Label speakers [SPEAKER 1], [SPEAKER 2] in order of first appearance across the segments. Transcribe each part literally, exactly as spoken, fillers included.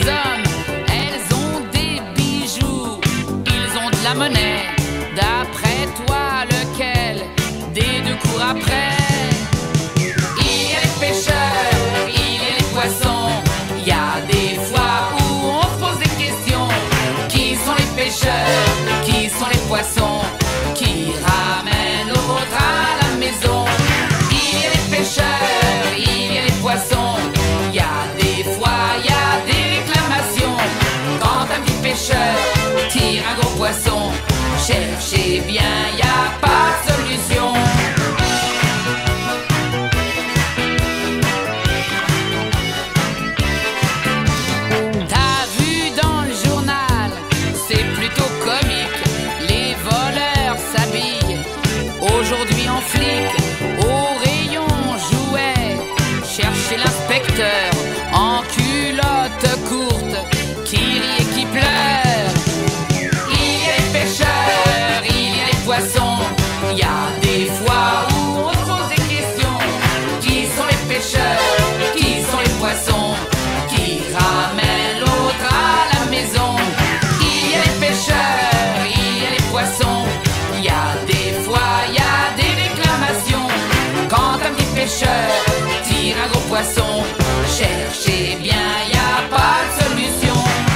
[SPEAKER 1] hommes, elles ont des bijoux, ils ont de la monnaie. D'après toi, lequel des deux court après? Il y a les pêcheurs, il y a les poissons. Il y a des fois où on se pose des questions. Qui sont les pêcheurs? Qui sont les poissons? Qui ramènent l'eau vôtre à la maison? Il y a les pêcheurs, il y a les poissons. Il y a des fois, il y a des réclamations. Quand un petit pêcheur tire un gros poisson, cherchez bien, y a pas de solution. T'as vu dans le journal, c'est plutôt comique. Les voleurs s'habillent aujourd'hui en flic. Au rayon jouets, cherchez l'inspecteur en culotte courte qui rit et qui pleure. Il y a des fois où on se pose des questions. Qui sont les pêcheurs? Qui sont les poissons? Qui ramènent l'autre à la maison? Il y a les pêcheurs, il y a les poissons. Il y a des fois, il y a des réclamations. Quand un petit pêcheur tire un gros poisson, cherchez bien, il n'y a pas de solution.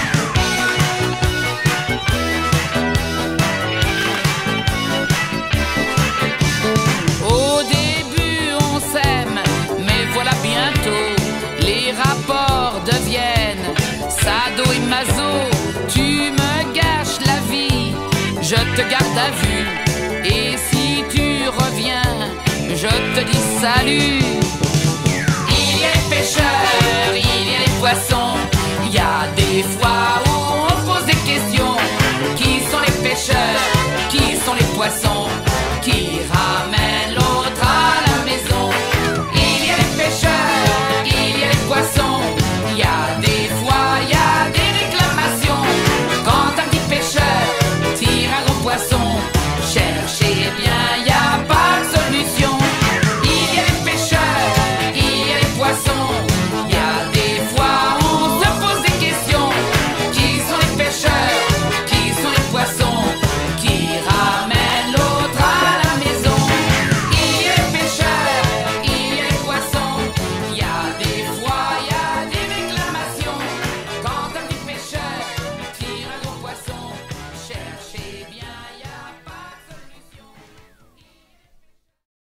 [SPEAKER 1] Les rapports deviennent sado et maso. Tu me gâches la vie, je te garde à vue. Et si tu reviens, je te dis salut. Il y a les pêcheurs, il y a les poissons. Il y a des fois où on se pose des questions. Qui sont les pêcheurs? Qui sont les poissons? Qui ramènent